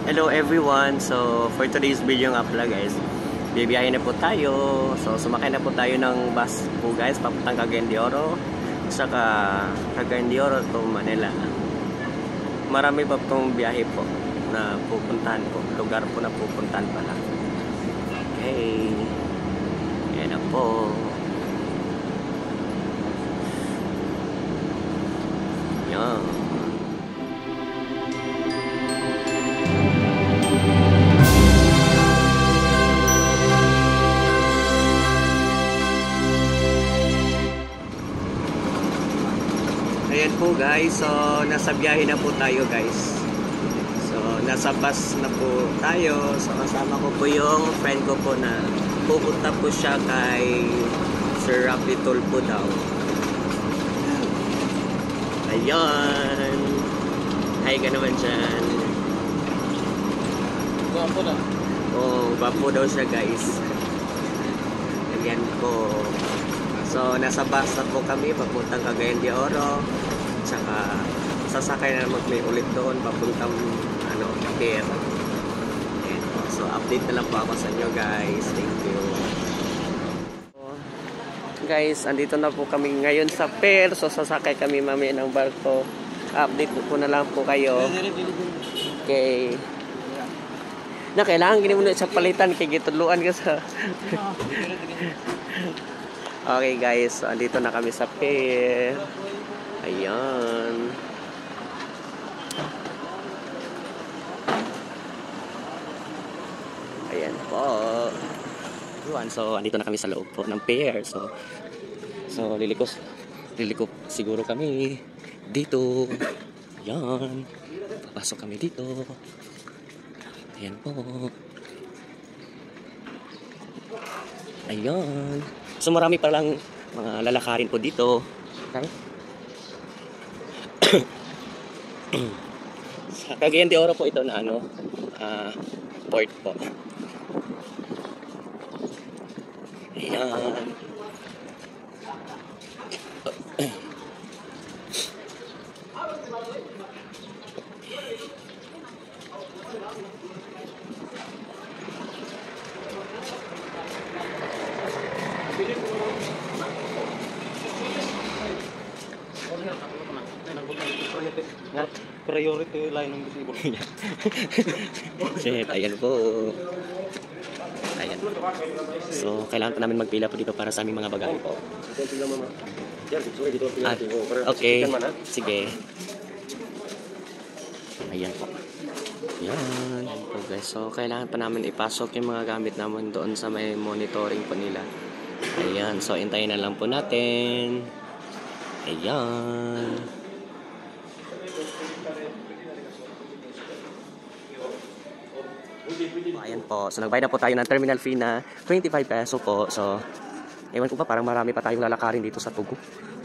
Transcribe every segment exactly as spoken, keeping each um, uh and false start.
Hello everyone! So for today's video nga pala guys, bibiyahin na po tayo. So sumakay na po tayo ng bus po guys, papuntang Cagayan de Oro, saka Cagayan de Oro to Manila. Marami pa pong biyahe po na pupuntahan po, lugar po na pupuntahan pala. Okay, yan na po. Yan. Ayan po guys, so nasa biyahe na po tayo guys. So nasa bus na po tayo. So kasama ko po yung friend ko po na pupunta po siya kay Sir Rafi Tulfo daw. Ayan. Hi ka naman dyan. Gwapo na. Oh, gwapo daw siya guys. Ayan po. So nasa bus na po kami papuntang Cagayan de Oro. Tsaka sasakay na naman may ulit doon papuntang ano, pier. Ayan po. So update na lang po ako sa inyo guys. Thank you. Guys, andito na po kami ngayon sa pier. So sasakay kami mamaya ng barko. Update po na lang po kayo. Okay. Na kailangan gini mo na sa palitan kay gituluan ka sa. Okay guys, so andito na kami sa pier. Ayan. Ayan po. So andito na kami sa loob po ng pier. So So lilikos liliko siguro kami dito. Ayan. Papasok kami dito. Ayan po. Ayan. So marami pa lang mga lalakarin po dito. Sa Cagayan de Oro po ito na ano, uh, port po. Ayan. Priority line ng disable. Shit, ayan po. Ayan. So, kailangan pa namin magpila po dito para sa aming mga bagahe po. Ah, okay. Sige. Ayan po. Ayan. Ayan po guys. So, kailangan pa namin ipasok yung mga gamit namin doon sa may monitoring po nila. Ayan. So, intayin na lang po natin. Ayan. Ayan po. So, nagbayad na po tayo ng terminal fee na twenty-five peso po. So, ewan ko pa, parang marami pa tayong lalakarin dito sa Tugu.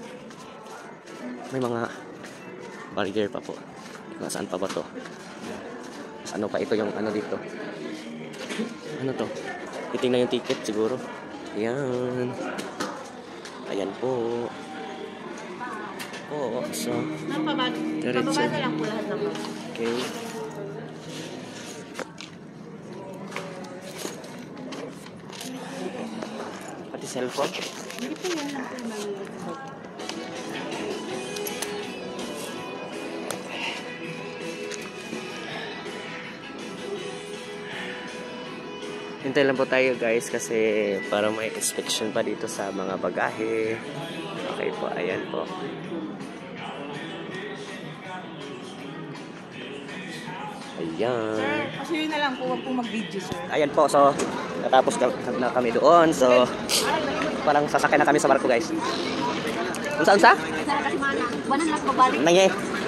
May mga barrier pa po. Saan pa ba to? Ano pa ito yung ano dito? Ano to? Titingnan yung ticket siguro. Ayan. Ayan po. Oo. So, diretso. Okay. Cellphone? Hindi po yan lang po yung hintay lang po tayo guys kasi para may inspection pa dito sa mga bagahe. Okay po, ayan po. Ayan. Sir, pasuyo na lang po, huwag po mag-video sir. Ayan po, so natapos na kami doon. So parang sasakay na kami sa barko guys. Unsa unsa? Sir, kasi mana, banan lang pabalik. Nangyay.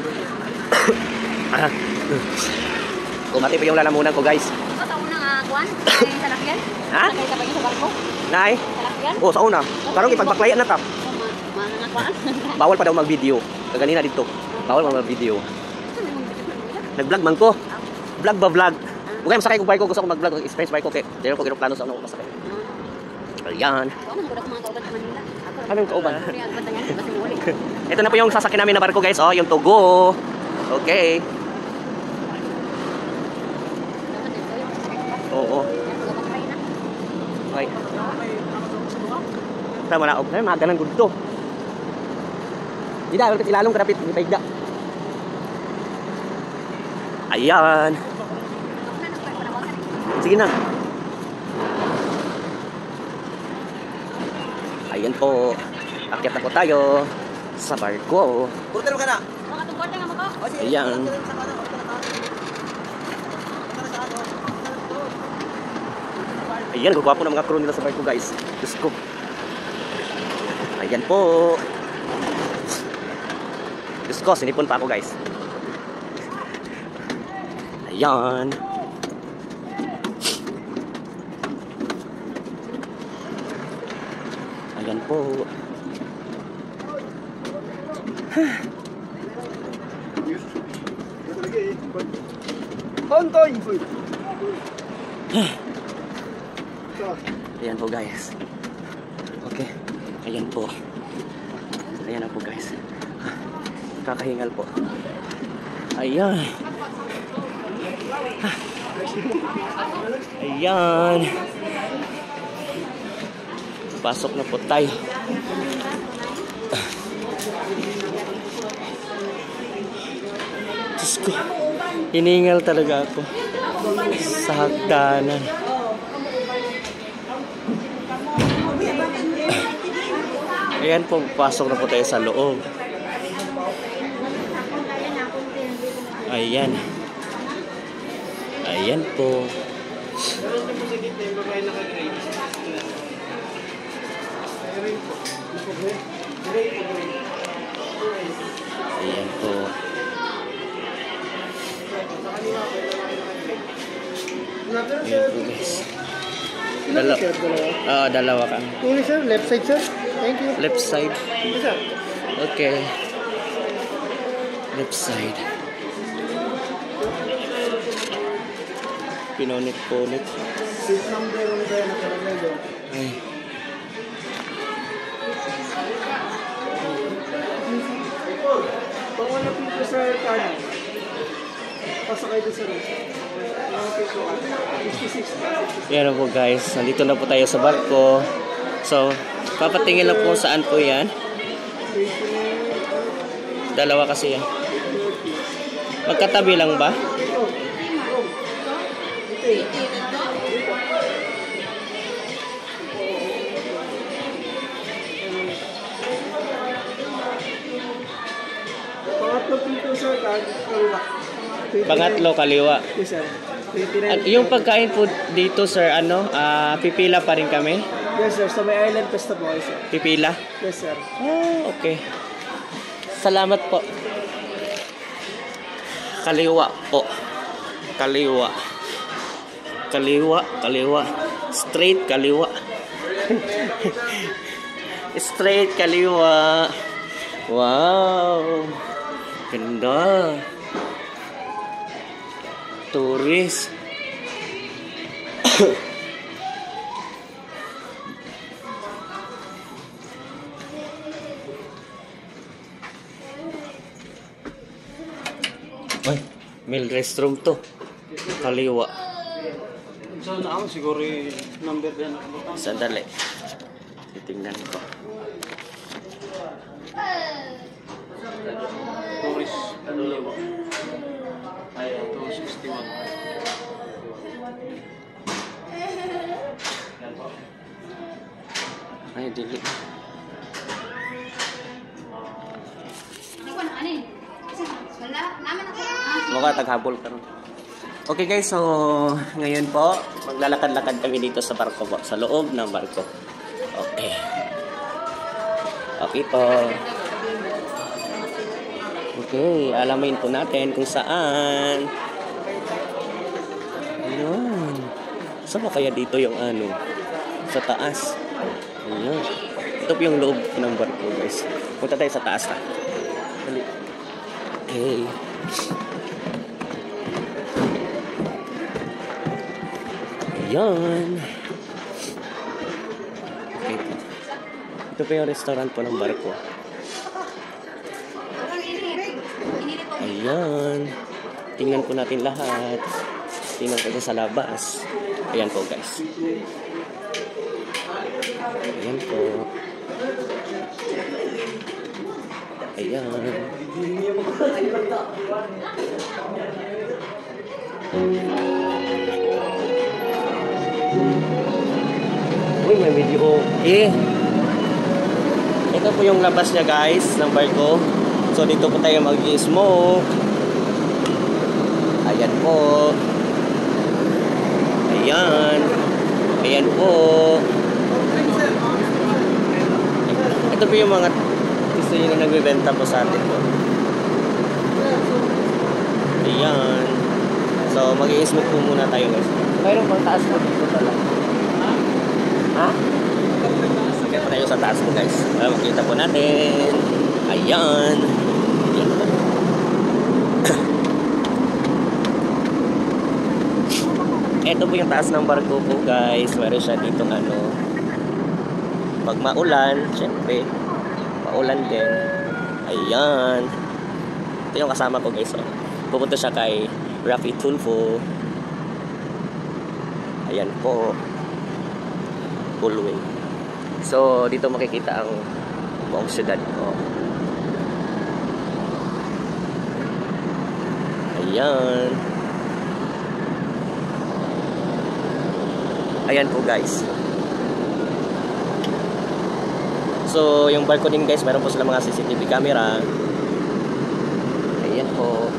Kumati pa yung lalamunan ko guys. Ito sa unang uh, kuwan, ay salakyan. Ha? Sakay ka ba yung sa barko? Nay? Salakyan? Oh, sa una. Karong ipagbaklayan na ta. Mana nga kuwan? Bawal pa daw mag-video. Kaganina dito. Bawal pa mag-video. Nag-vlog man ko. Vlog ba vlog? Huwag kayo masakay kung bike ko. Gusto ko mag-vlog. Experience bike ko. Kaya dahil ko kinuplano sa unang masakay. Ayan. Anong kauban? Ito na po yung sasakyan namin na barko guys. Oh, yung Tugu. Okay. Tama na, okay, magalang gusto. Hindi dahil kasi lalong karapit, hindi paigda. Ayan. Sige na. Ayan po. Akyat na po tayo sa barko. Purtero ka na. Ayan. Ayan, gugwapo ng mga crew nila sa barko, guys. Diyos ko. Ayan po. Diyos ko, sinipon pa ako, guys. Ayan. Ayan po. Hontoy. Ayan po, guys. Okay. Ayan po. Ayan na po, guys. Kakahingal po. Ayan. Ayan. Pasok na po tayo. Diyos ko. Hiningal talaga ako sa hagdanan. Ayan po, pasok na po tayo sa loob. Ayan. Ayan po. Ayan po. Ayan po, guys. Dalawa. Ah, dalawa kami. Tuloy sir, left side sir. Thank you. Left side. Yes, sir. Okay. Left side. Pinonit-ponit. Seat number on the nakalagay doon. Ay. Pang wala pito sa kanan. Pasakay doon sa road. fifty-six. Yan po, guys. Nandito na po tayo sa barko. So, papatingin lang po saan po yan. Dalawa kasi yan. Magkatabi lang ba? Pangatlo pito sa kanan. Pangatlo, kaliwa. Yes sir. twenty-nine. At yung pagkain po dito, sir, ano, ah, pipila pa rin kami? Yes sir, sa may island festa po sir. Pipila? Yes sir. Oh, okay. Salamat po. Kaliwa po. Kaliwa. Kaliwa, kaliwa. Straight, kaliwa. Straight, kaliwa. Wow. Ganda. Turis. Ay, male restroom to. Kaliwa. So na ako siguro yung number din. Sandali. Titingnan ko. Tourist ano lang ba? Ay, two sixty-one. Ay, dili. Mukha taghabol ka rin. Okay guys, so ngayon po, maglalakad-lakad kami dito sa barko po, sa loob ng barko. Okay. Okay po. Okay, alamin po natin kung saan. Ayun. Saan ba kaya dito yung ano? Sa taas. Ayun. Ito po yung loob ng barko guys. Punta tayo sa taas ha. Dali. Okay. Ayan. Okay. Ito pa yung restaurant po ng barko. Ayan. Tingnan po natin lahat. Tingnan po sa labas. Ayan po guys. Ayan po. Ayan. Uy, may video. Eh. Ito po yung labas niya guys ng barko. So dito po tayo mag-smoke. Ayan po. Ayan. Ayan po. Ito po yung mga gusto nyo na nagbibenta po sa atin po. Ayan. So mag-i-smoke po muna tayo guys. Mayroon pang taas po dito talaga. Ha? Kaya pa tayo sa taas po guys. Para makita po natin. Ayan. Ayan po. Ito po yung taas ng barko po guys. Meron siya dito ano. Pag maulan, syempre maulan din. Ayan. Ito yung kasama ko guys. Oh. Pupunta siya kay Rafi Tulfo. Ayan po. Full way. So dito makikita ang buong syudad ko. Ayan. Ayan po guys. So yung barko din guys, meron po sila mga C C T V camera. Ayan po.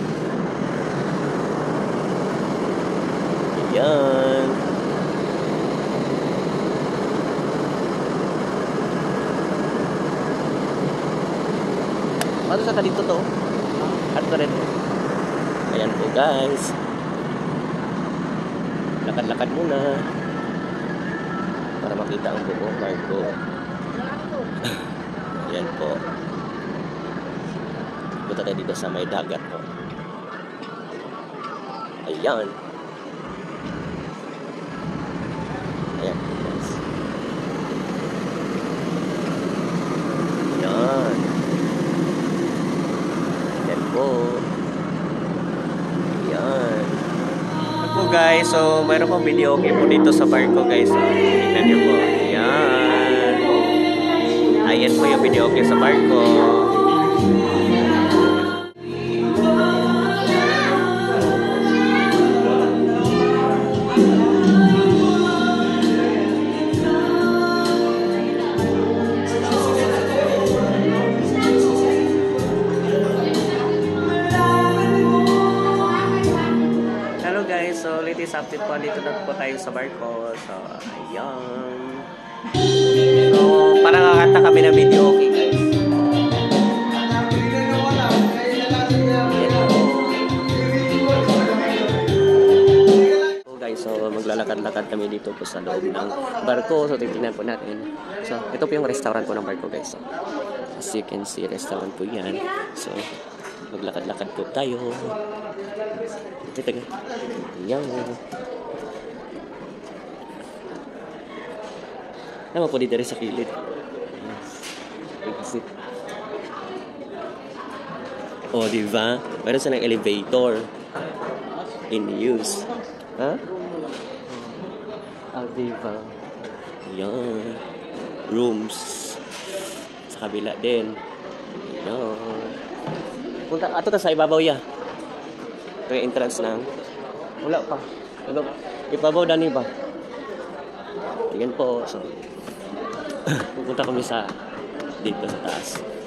Ayan. Paano sa dito to? At ka rin. Ayan po guys. Lakad-lakad muna para makita ang buong barko. Ayan po. Punta tayo dito sa may dagat po. Ayan. Ayan po guys. Ayan. Ayan po. Ayan. Ayan po guys. So mayroon pong video okay po dito sa barko guys. So, tingnan niyo po. Ayan. Ayan po yung video okay sa barko. Hello guys, so latest update po, dito na po tayo sa barko. So ayan. So parang kakanta kami ng video okay guys. So guys, so maglalakad-lakad kami dito po sa loob ng barko. So titignan po natin. So ito po yung restaurant po ng barko guys. So, as you can see, restaurant po yan. So maglakad-lakad po tayo. Ito taga. Yan. Nama po dito rin sa kilid. Exit. Oh, diba? Meron siya ng elevator in use. Ha? Oh, diba? Yan. Rooms. Sa kabila din. Yan. Punta, ato ta sa ibabaw ya. Ito yung entrance ng... Wala pa. Ano? Ibabaw dani ba? Tingnan po. So, pupunta kami sa dito sa taas.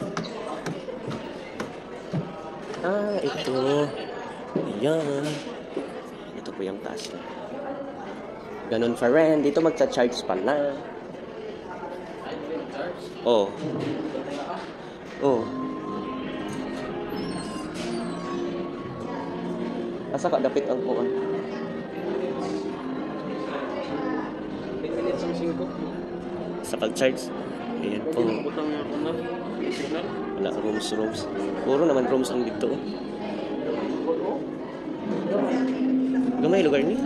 Ah, ito. Ayan. Ito po yung taas. Ganun pa rin. Dito magcha-charge pala. Oh. Oh. Asa ka dapit ang kuan? Sa pag-charge. Ayan po. Wala, rooms, rooms. Puro naman rooms ang dito. Gamay lugar ni.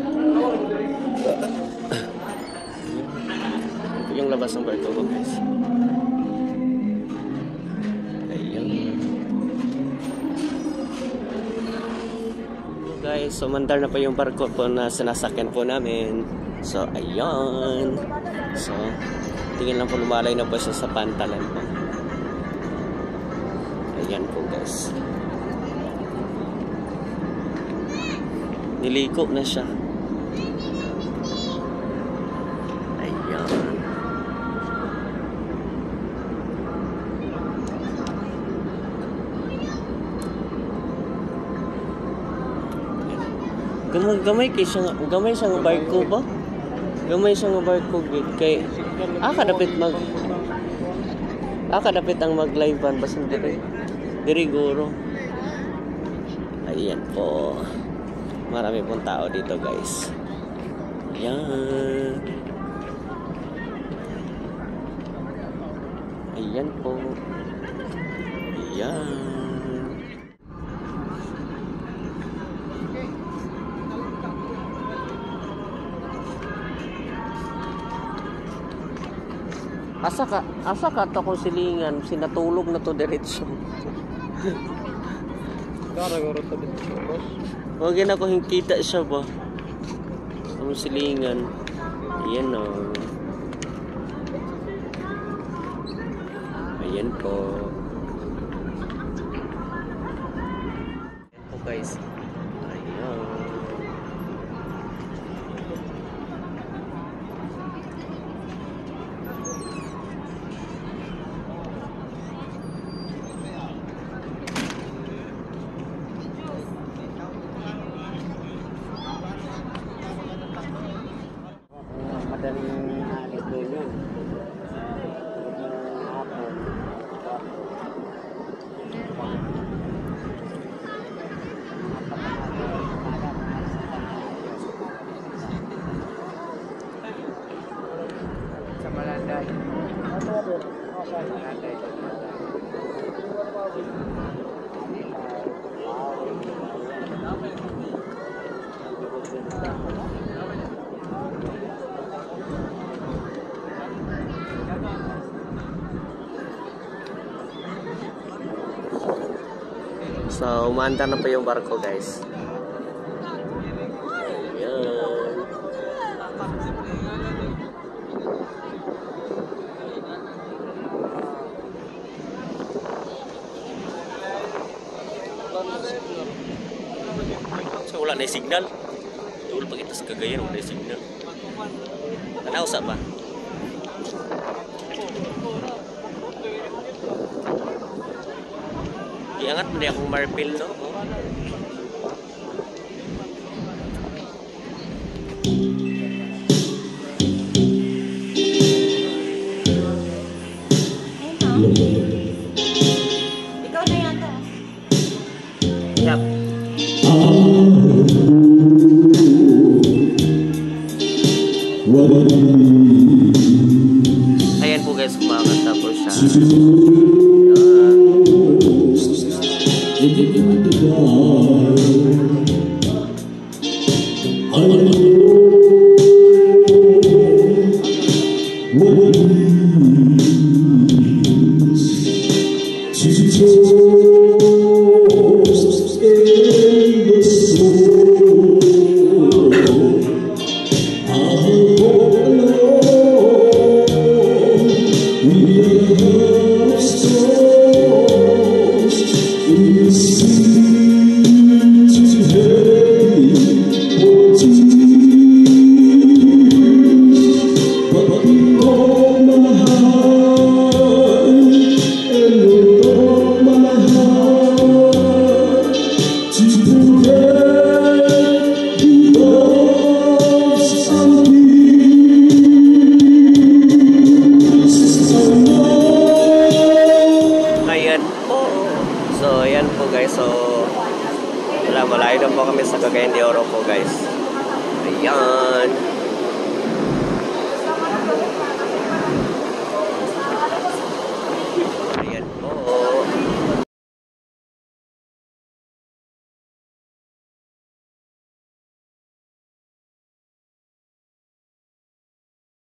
Yung labas ng barko ko guys. Ayan. Guys, so mandar na po yung barko po na sinasakyan po namin. So, ayan. So, tingin lang po lumalay na po siya sa pantalan po. Ayan po guys. Niliko na siya. Ayan. Gamay, gamay kay siya, gamay siya nga barko ba? Gamay siya nga barko gid kay ah kadapit mag ah kadapit ang mag live ban basin diri. Diri guro. Ayan po. Marami pong tao dito, guys. Ayan. Ayan po. Ayan. Asa ka, asa ka to kung silingan, sinatulog na to diretso. Karagaro to dito, boss. Wag na ko hingkita siya ba? Ang silingan. Ayan o. Ayan po. Ayan po guys. Ayan. Madaling alis doon yun. Hapon. Sa Malanday. Sa Malanday. So, umaandar na po yung barko, guys. Ayan. So, wala na yung signal. Tulo pag itas kagayan, wala yung signal. Ano usap ba? Iangat mo niya akong marpil, no? Ikaw na yata. Yep. Ayan po guys, kumakanta po siya. So, ayan po guys. So, wala, malayo na po kami sa Cagayan de Oro po guys. Ayan.